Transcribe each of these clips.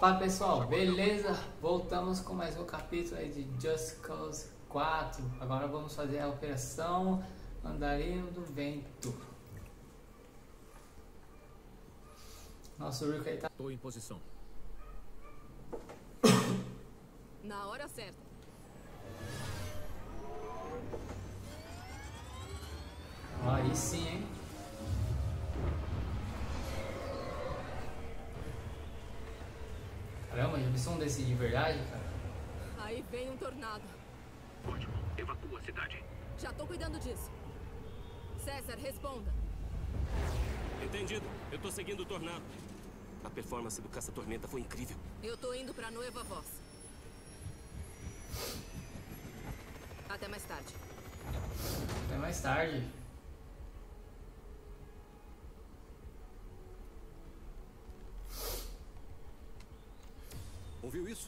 Opa pessoal, beleza? Voltamos com mais um capítulo aí de Just Cause 4. Agora vamos fazer a operação Andarilho do Vento. Nosso Rico aí tá... Tô em posição. Na hora certa. Aí sim, hein? Caramba, já vi um desse de verdade, cara. Aí vem um tornado. Ótimo. Evacua a cidade. Já tô cuidando disso. César, responda. Entendido. Eu tô seguindo o tornado. A performance do caça-tormenta foi incrível. Eu tô indo pra Nueva Voz. Até mais tarde. Até mais tarde. Ouviu isso?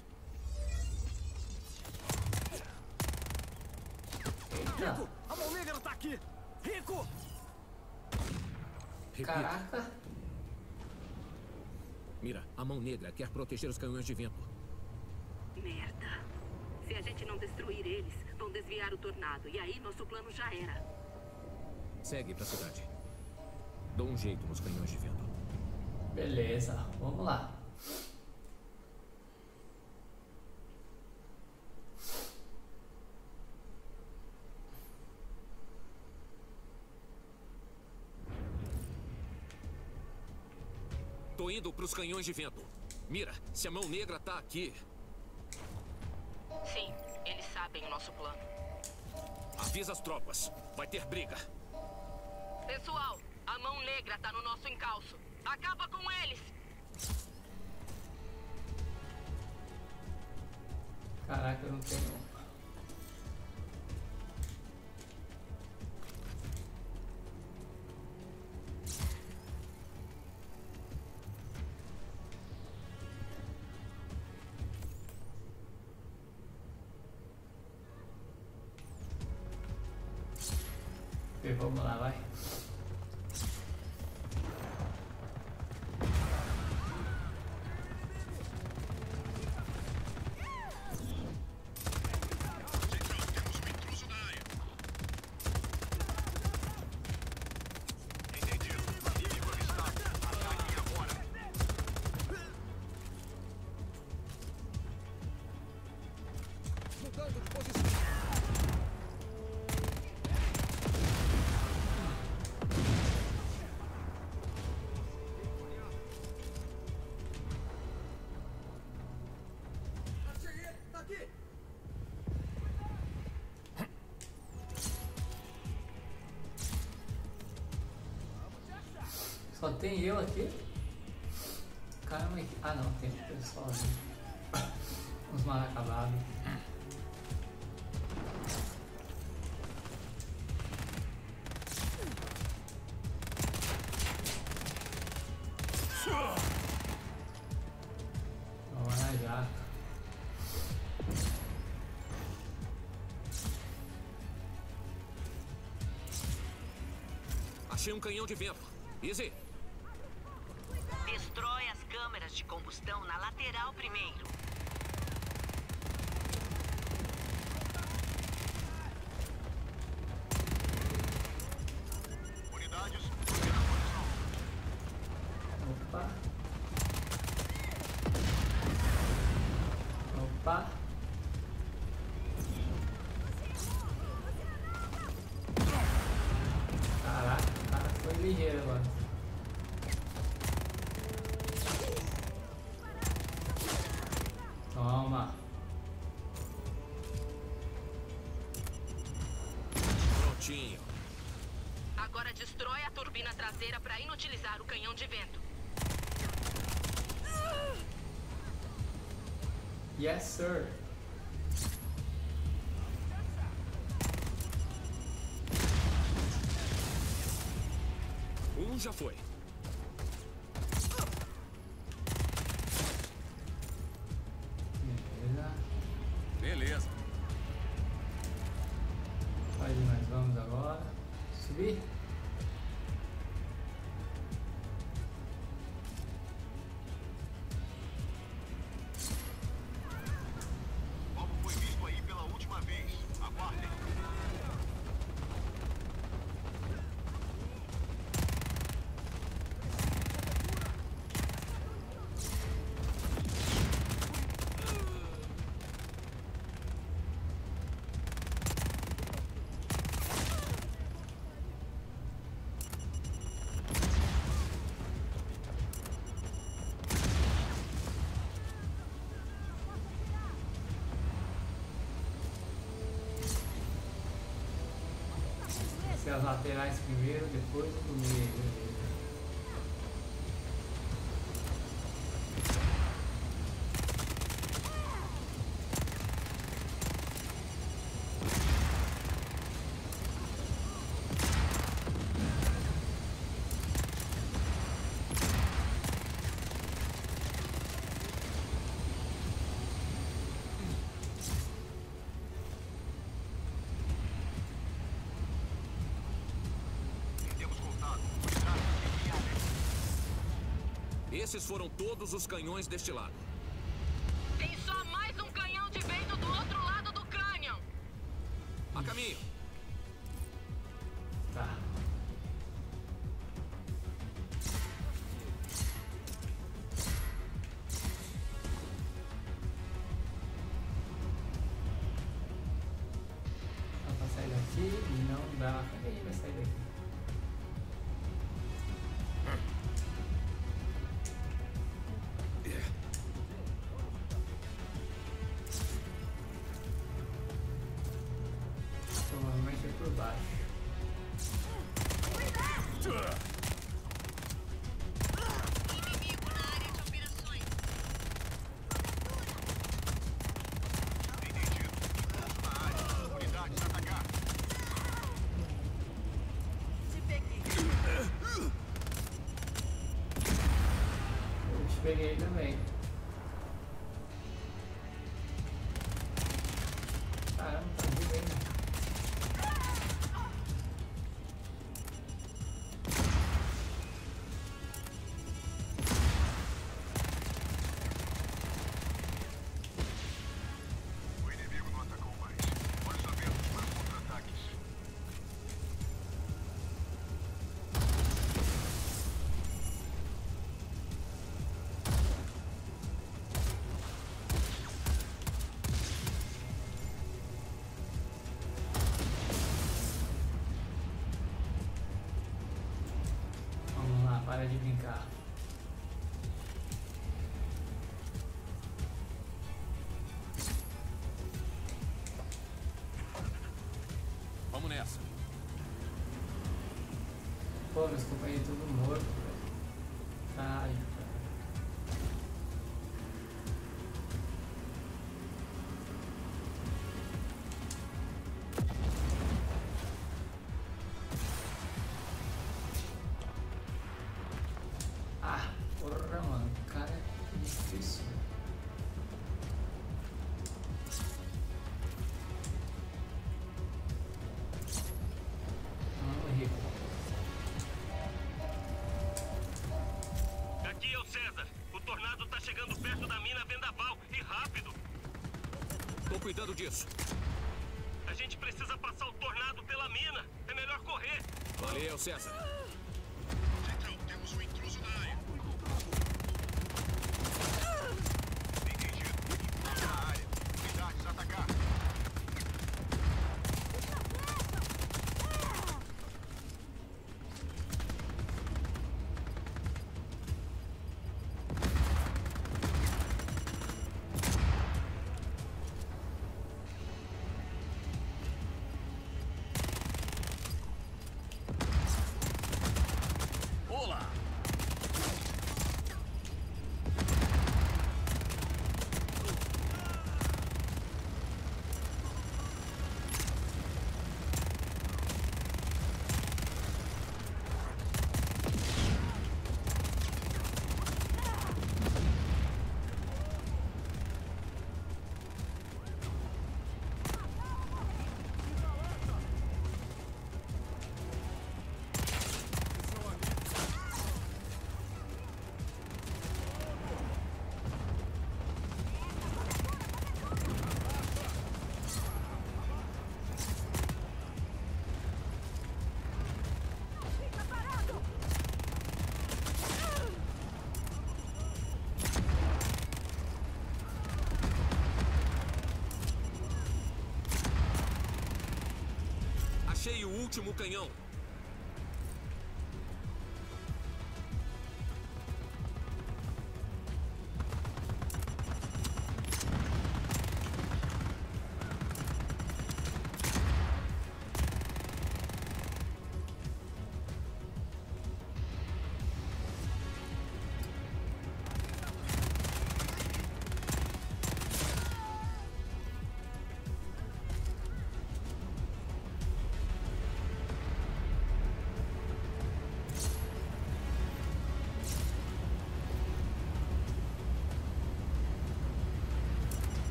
Eita. A mão negra tá aqui! Rico! Repita. Caraca. Mira, a mão negra quer proteger os canhões de vento. Merda. Se a gente não destruir eles, vão desviar o tornado. E aí nosso plano já era. Segue pra cidade. Dou um jeito nos canhões de vento. Beleza, vamos lá. Tô indo pros canhões de vento. Mira, se a mão negra tá aqui... Sim, eles sabem o nosso plano. Avisa as tropas. Vai ter briga. Pessoal, a mão negra tá no nosso encalço. Acaba com eles! Caraca, eu não tenho... Vamos lá, vai. Só tem eu aqui? Caramba, aqui. Ah não, tem o pessoal ali. Uns mal acabados. Vamos lá já. Achei um canhão de vento. Easy. Destrói as câmeras de combustão na lateral primeiro. Unidades. Opa. Opa. Caraca, o cara foi ligeiro agora. Toma. Prontinho. Agora destrói a turbina traseira para inutilizar o canhão de vento. Yes, sir. Um já foi. Beleza. Beleza. Onde nós vamos agora? Subir? ser as laterais primeiro, depois o do meio. Esses foram todos os canhões deste lado. Tem só mais um canhão de vento do outro lado do cânion. A caminho. Tá. Dá pra sair daqui e não dá. Cadê ele vai sair daqui? Provavelmente é por baixo. Inimigo na área de operações. Te peguei. Eu te peguei também. Caramba, tá vivo ainda. O inimigo não atacou mais. Olhos abertos para contra-ataques. Vamos lá, para de brincar. Vamos nessa. Pô, meus companheiros tudo morto, velho. Ai, cara. Ah, porra, mano. Cara, é difícil. Vamos, Rico. Aqui é o César. O tornado tá chegando perto da mina Vendaval. E rápido. Tô cuidando disso. A gente precisa passar o tornado pela mina. É melhor correr. Valeu, César. Central, temos um intruso na área. Entendido. Na área. Unidades, atacar. Olá! Achei o último canhão.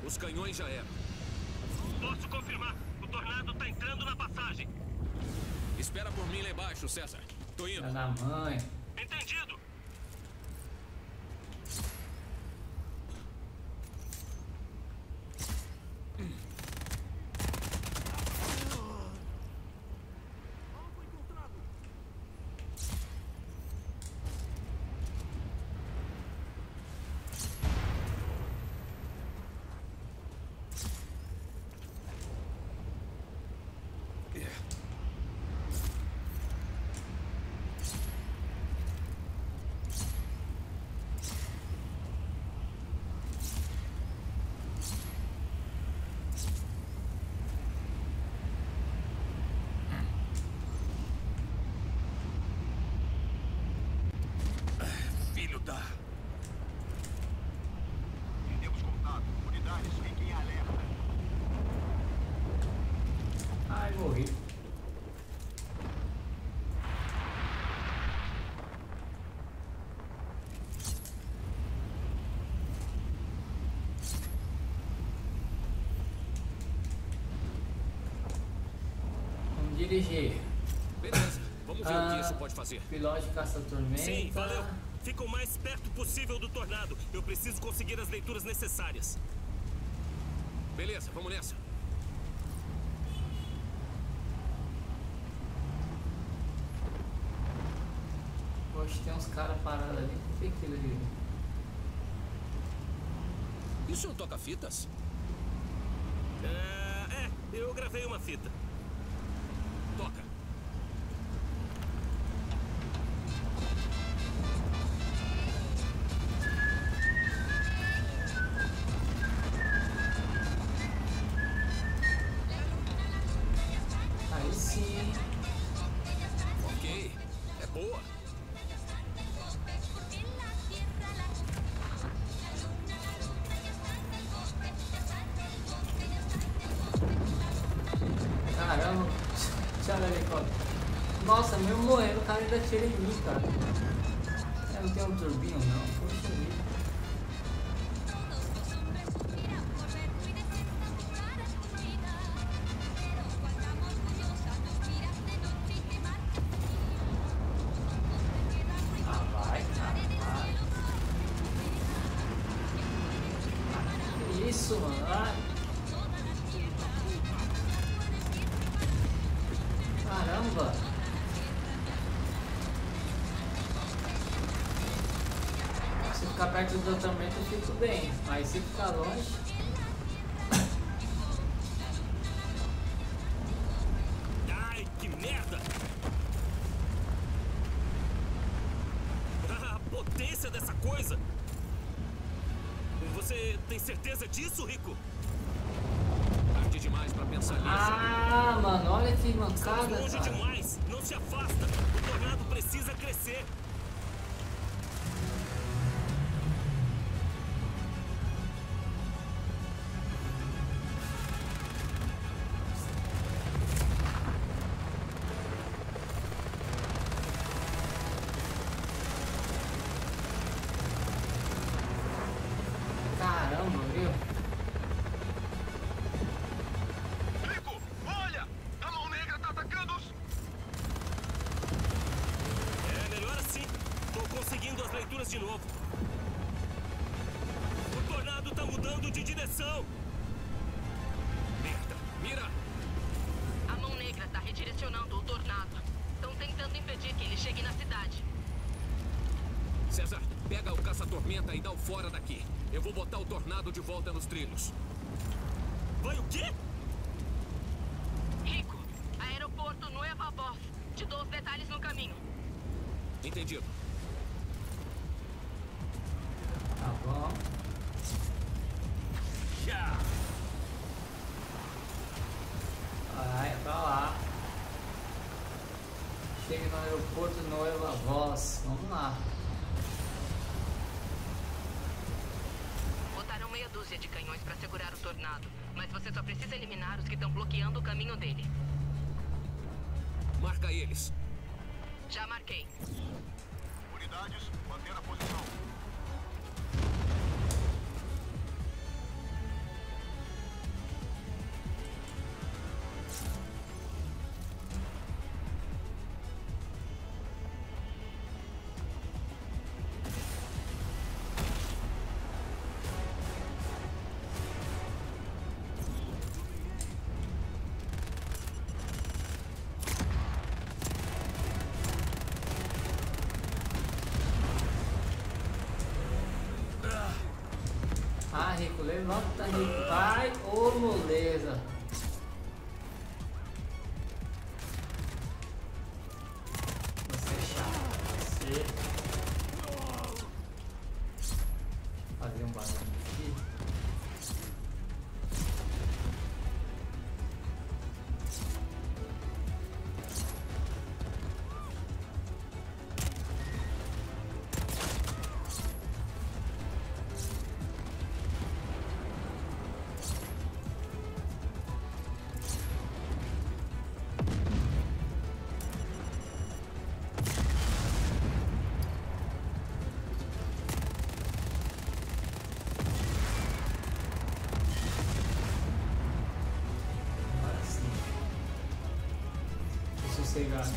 Os canhões já eram. Posso confirmar. O tornado tá entrando na passagem. Espera por mim lá embaixo, César. Tô indo. Filha da mãe. Entendido. Filho da... Perdemos contato. Unidades, fiquem em alerta. Ai, morri. Vamos dirigir. Beleza, vamos ver o que isso pode fazer. Pilote caça-tormenta. Sim, valeu. Fica o mais perto possível do tornado. Eu preciso conseguir as leituras necessárias. Beleza, vamos nessa. Poxa, tem uns caras parados ali. O que é aquilo ali? Isso é um toca-fitas? Eu gravei uma fita. Toca. Aí sim. Ok, é boa. Caramba. Tchau, helicóptero. Nossa, mesmo morrendo, o cara ainda tira em mim, cara. Eu não tenho um turbino, não. Poxa vida. Ah, vai, cara, vai. Que isso, mano? Ai. Caramba! Se ficar perto do tormento eu fico bem, mas se ficar longe... Ai, que merda! A potência dessa coisa! Você tem certeza disso, Rico? Tarde demais pra pensar nisso. Ah, mano, olha que mancada, Longe cara. demais! Não se afasta! O tornado precisa crescer! Caramba, viu? Rico, olha! A mão negra tá atacando-os! É melhor assim. Tô conseguindo as leituras de novo. O tornado tá mudando de direção. Merda, mira! A mão negra tá redirecionando o tornado. Estão tentando impedir que ele chegue na cidade. César, pega o caça-tormenta e dá o fora daqui. Eu vou botar o tornado de volta nos trilhos. Vai o quê? Rico, aeroporto Nueva Voz. Te dou os detalhes no caminho. Entendido. Tá bom. Já! Vai pra lá. Chega no aeroporto Nueva Voz. Vamos lá. Botaram meia dúzia de canhões para segurar o tornado, mas você só precisa eliminar os que estão bloqueando o caminho dele. Marca eles. Já marquei. Unidades, manter a posição. Nota vai, ô moleza. Você é chato. Você. Fazer um barulho aqui. Sossegado.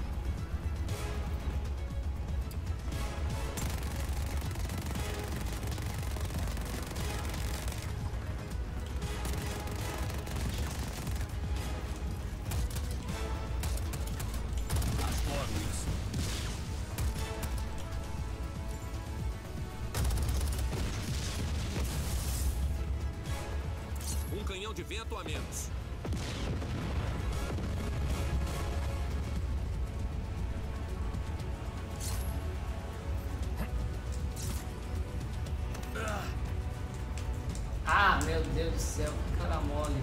Um canhão de vento a menos. Ah, meu Deus do céu, que cara mole.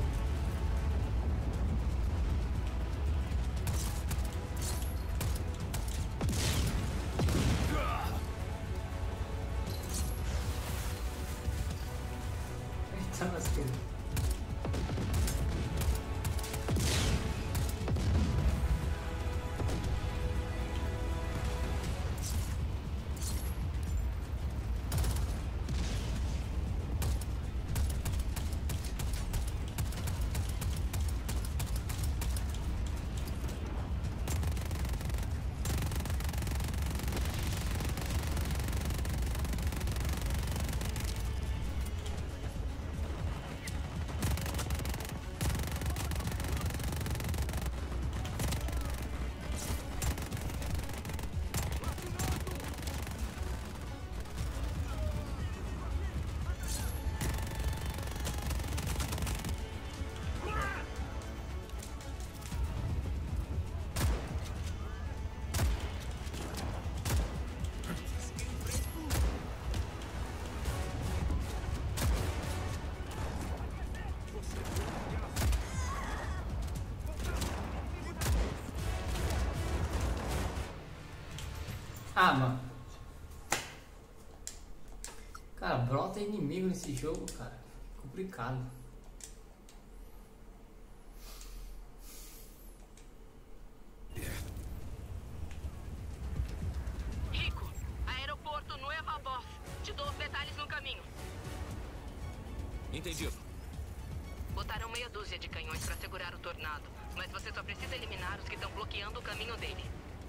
Eita, lasqueira. Ah, mano. Cara, brota inimigo nesse jogo, cara. Complicado. Rico, aeroporto Nueva Voz. Te dou os detalhes no caminho. Entendido. Botaram meia dúzia de canhões pra segurar o tornado. Mas você só precisa eliminar os que estão bloqueando o caminho dele.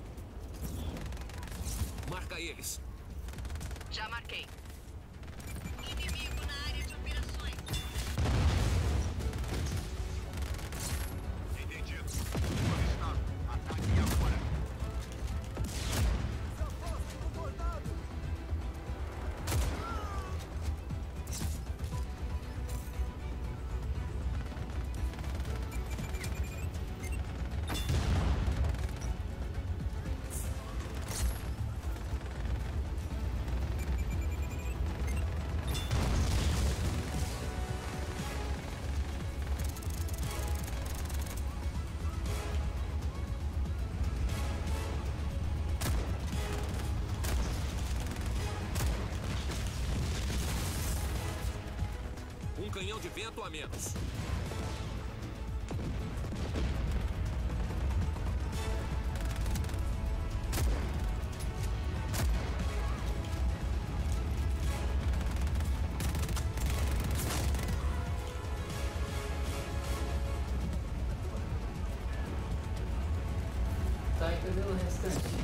Marca eles. Já marquei. Inimigo na área de operações. Entendido. Avistado. Ataque agora. Um canhão de vento a menos. Tá, e cadê o restante?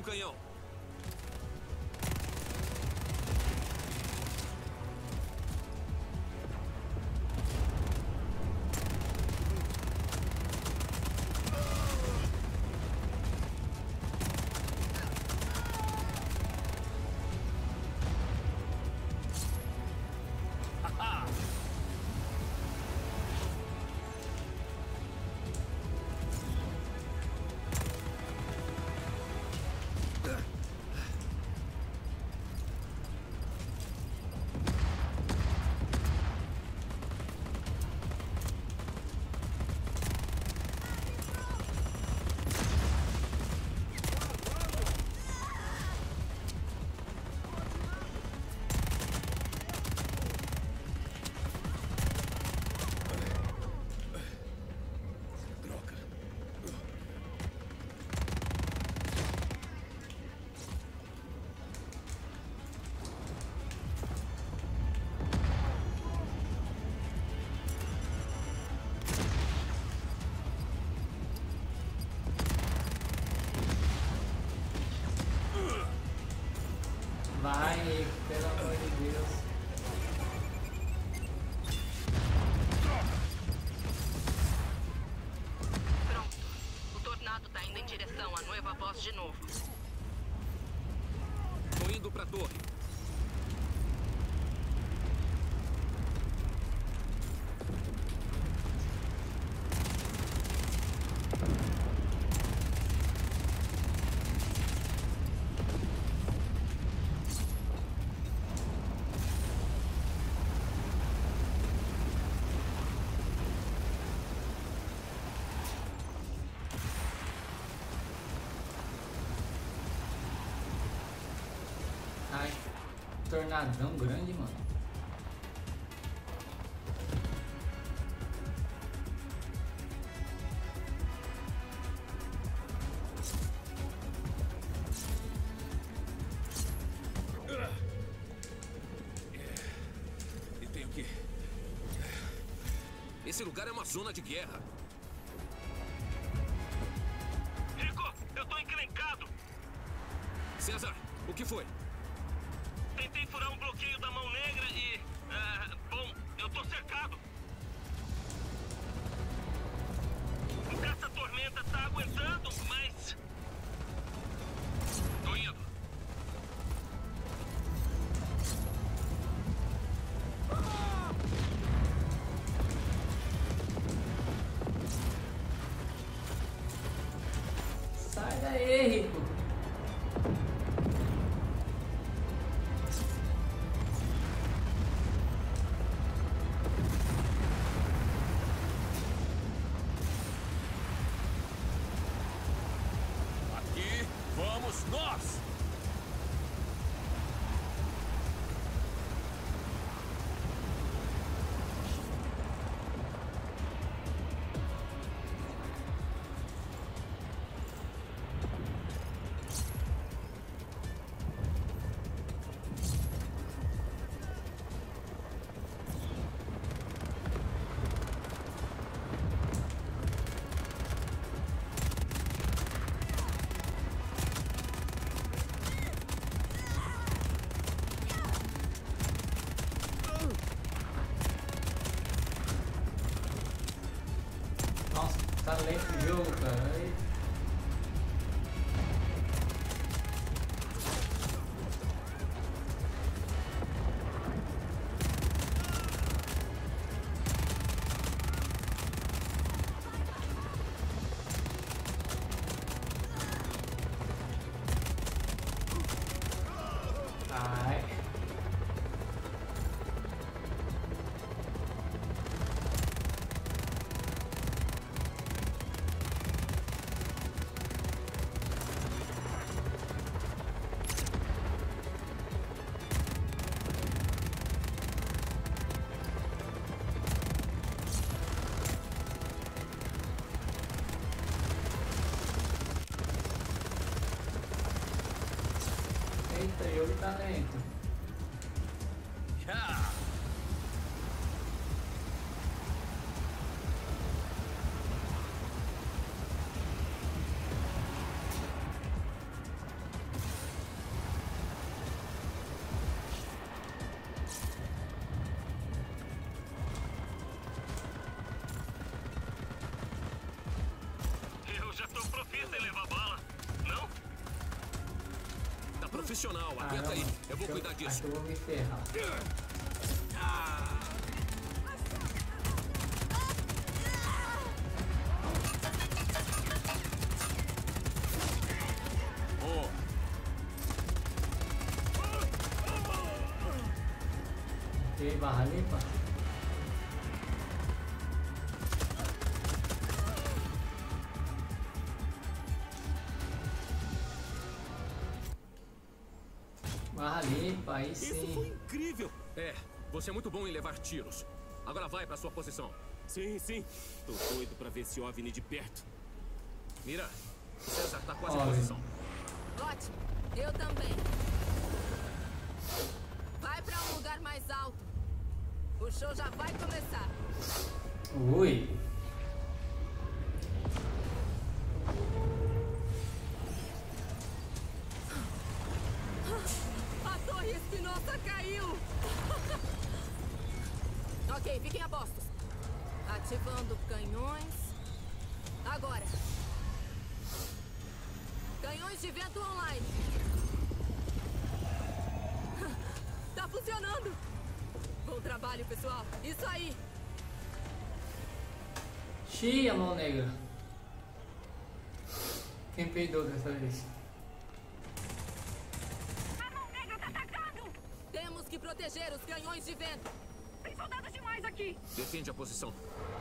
um canhão. Vai, pelo amor de Deus. Pronto. O tornado tá indo em direção à Nueva Boss de novo. Tô indo pra torre. Ai, tornadão grande, mano. E tenho que... Esse lugar é uma zona de guerra. Rico, eu tô encrencado. César, o que foi? Tentei furar um bloqueio da Mão Negra e... bom, eu tô cercado. O caça-tormenta tá aguentando, mas... Tô indo. Sai daí, Rico. Aqui vamos nós! Nossa, tá lento o jogo, cara. Aí. Ai. Eita, o jogo tá lento. profissional. Aguenta aí. Eu vou cuidar disso. Acho que eu vou me ferrar. Ok, barra limpa. Barra limpa, aí Isso sim. foi incrível. É, você é muito bom em levar tiros. Agora vai pra sua posição. Sim, sim. Tô doido pra ver esse OVNI de perto. Mira, o César tá quase em OVNI. posição. Ótimo, eu também. Vai pra um lugar mais alto. O show já vai começar. Ui. A torre espinosa caiu. Ok, fiquem a postos. Ativando canhões. Agora. Canhões de vento online. Tá funcionando. Bom trabalho, pessoal. Isso aí. Xiii, a mão negra. Quem peidou dessa vez? A mão negra tá atacando! Temos que proteger os canhões de vento. Tem soldados demais aqui! Defende a posição.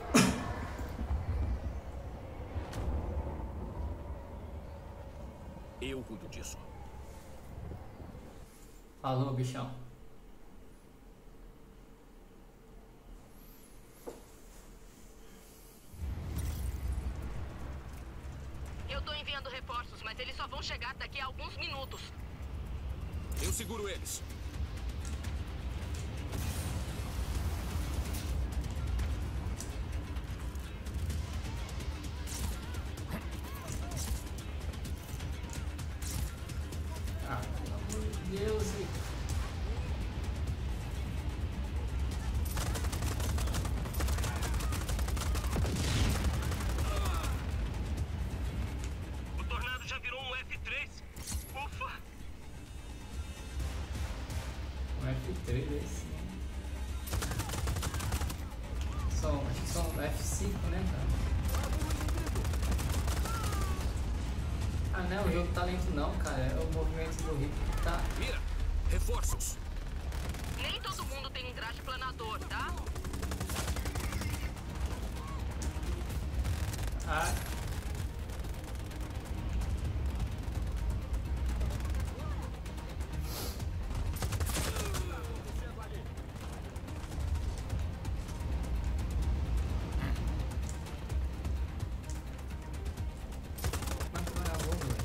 Eu cuido disso. Falou, bichão. Eu tô enviando reforços, mas eles só vão chegar daqui a alguns minutos. Eu seguro eles. Ah, pelo amor de Deus. O tornado já virou um F3. Ufa! Um F3 esse, né? Acho que são F5, né, cara? Ah, não, o jogo tá lento não, cara. É o movimento do Rico que tá... Mira, reforços. Nem todo mundo tem um traje planador, tá? Ah, mas que vagabundo, velho.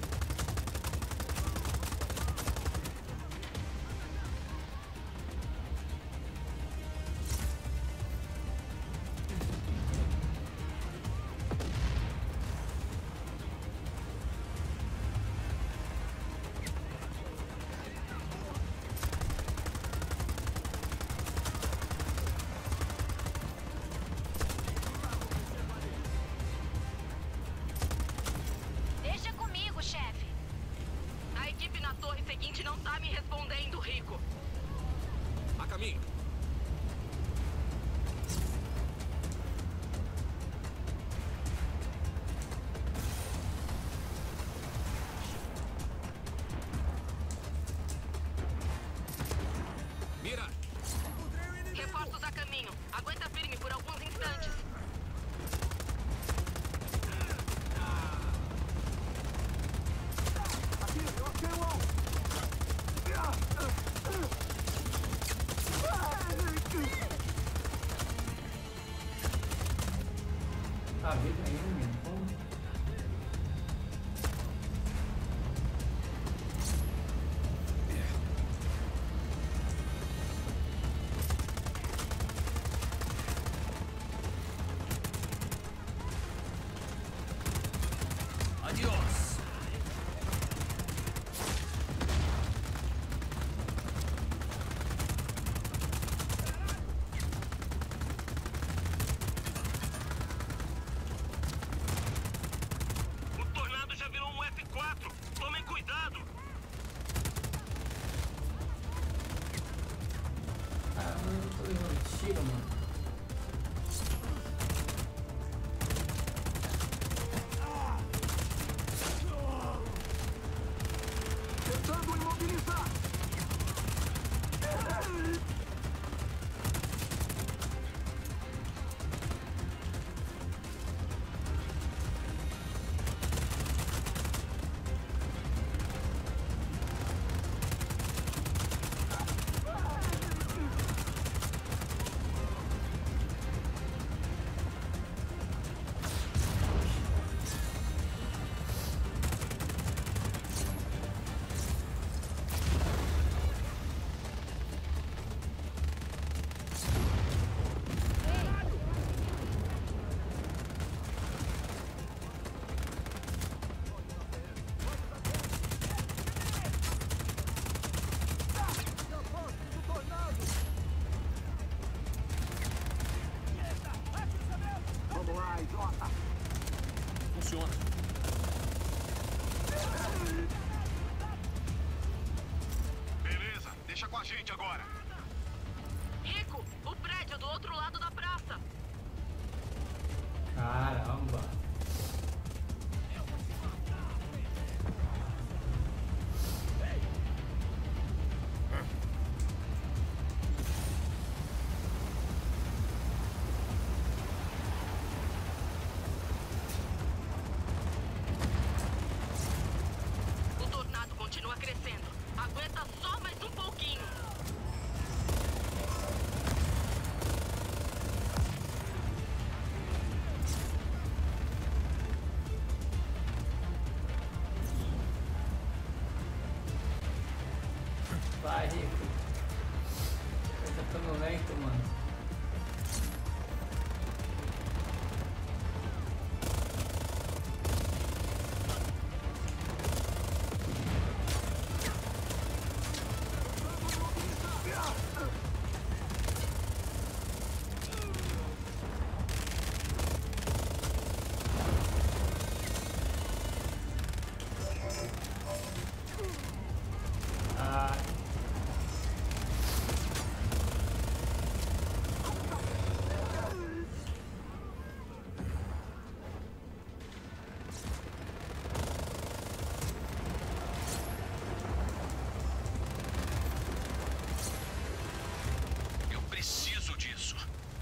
Deixa comigo, chefe. A equipe na torre seguinte não tá me respondendo, Rico. A caminho. Mira, Reforços a caminho. Aguenta firme por alguns instantes. Tá vivo ainda, menino? Como? adiós. tiro, mano. Tentando imobilizar. Funciona. Beleza, deixa com a gente agora. Rico, o prédio do outro lado da praça. Caramba. O tornado continua crescendo. Aguenta só mais um pouquinho. Vai, Rico. Tá ficando lento, mano. Ah, Eu preciso disso.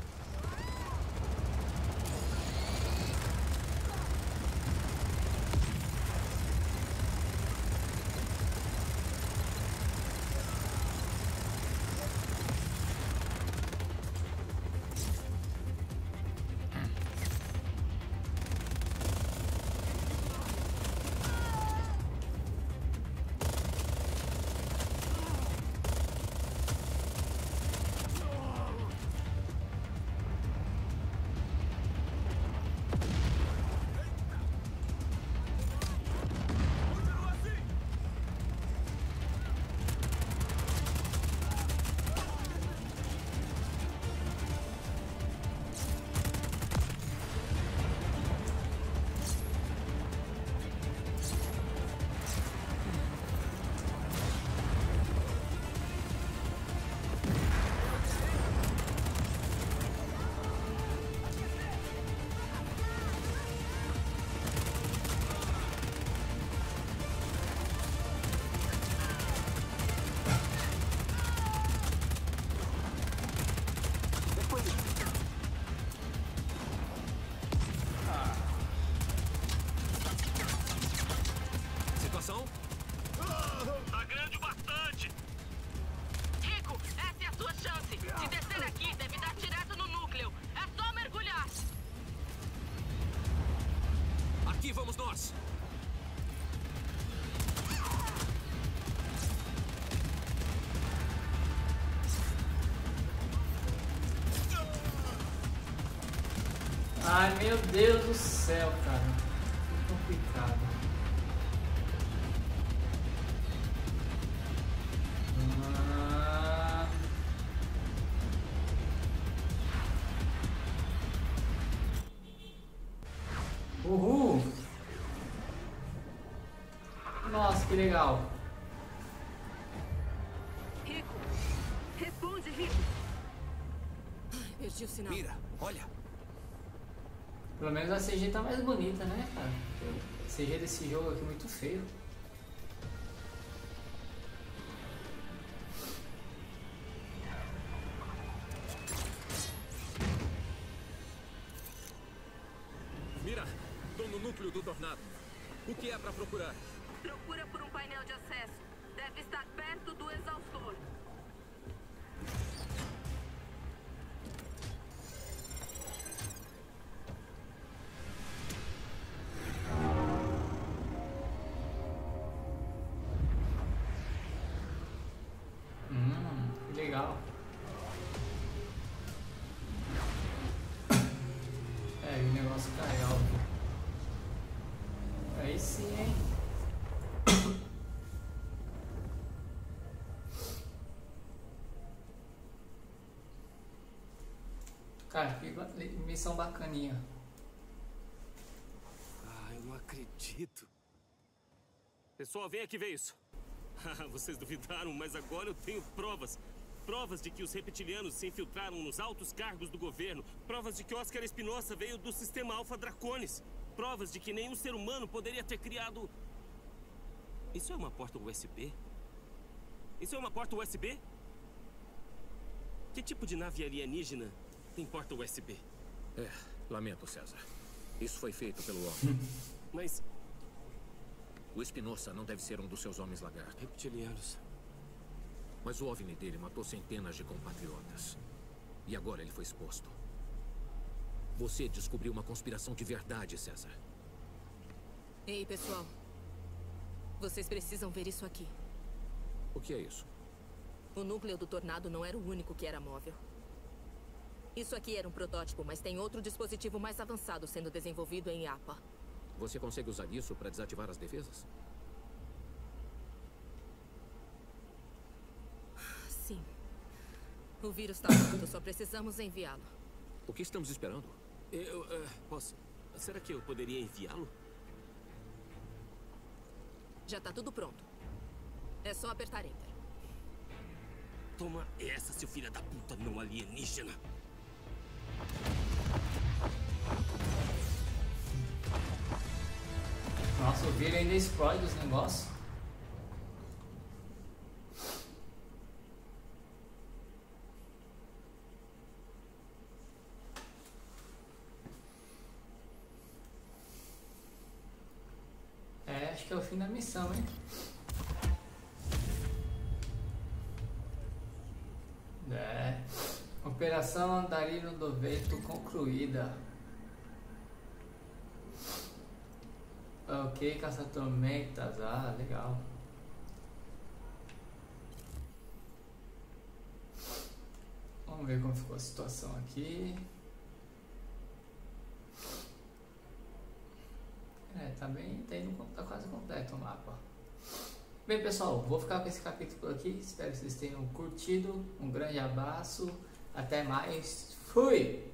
Situação? Tá grande bastante. Rico, essa é a sua chance. Se descer aqui, deve dar direto no núcleo. É só mergulhar. Aqui vamos nós. ai, meu Deus do céu, cara. Que complicado. Ah. Uhul! Nossa, que legal. Rico! Responde, Rico! Perdi o sinal. Mira, olha. Pelo menos a CG tá mais bonita, né, cara? A CG desse jogo aqui é muito feio. Mira, tô no núcleo do tornado. O que é pra procurar? Procura por um painel de acesso. Deve estar perto do exaustor. Que legal. É, o negócio caiu. Aí sim, hein? Cara, que missão bacaninha. Ah, eu não acredito. Pessoal, vem aqui ver isso. Vocês duvidaram, mas agora eu tenho provas. Provas de que os reptilianos se infiltraram nos altos cargos do governo. Provas de que Oscar Espinosa veio do sistema Alpha Draconis. Provas de que nenhum ser humano poderia ter criado... Isso é uma porta USB? Isso é uma porta USB? Que tipo de nave alienígena tem porta USB? Lamento, César. Isso foi feito pelo homem. Mas... O Espinosa não deve ser um dos seus homens lagarto. reptilianos... Mas o OVNI dele matou centenas de compatriotas. E agora ele foi exposto. Você descobriu uma conspiração de verdade, César. Ei, pessoal. Vocês precisam ver isso aqui. O que é isso? O núcleo do tornado não era o único que era móvel. Isso aqui era um protótipo, mas tem outro dispositivo mais avançado sendo desenvolvido em APA. Você consegue usar isso para desativar as defesas? Sim. O vírus está pronto, só precisamos enviá-lo. O que estamos esperando? Posso... Será que eu poderia enviá-lo? Já tá tudo pronto. É só apertar Enter. Toma essa, seu filho da puta não alienígena. Nossa, o vírus ainda explode os negócios. Acho que é o fim da missão, hein? Operação Andarino do Vento concluída. Ok, caça-tormentas. Ah, legal. Vamos ver como ficou a situação aqui. Tá bem, tá quase completo o mapa. Bem, pessoal, vou ficar com esse capítulo por aqui. Espero que vocês tenham curtido. Um grande abraço. Até mais. Fui!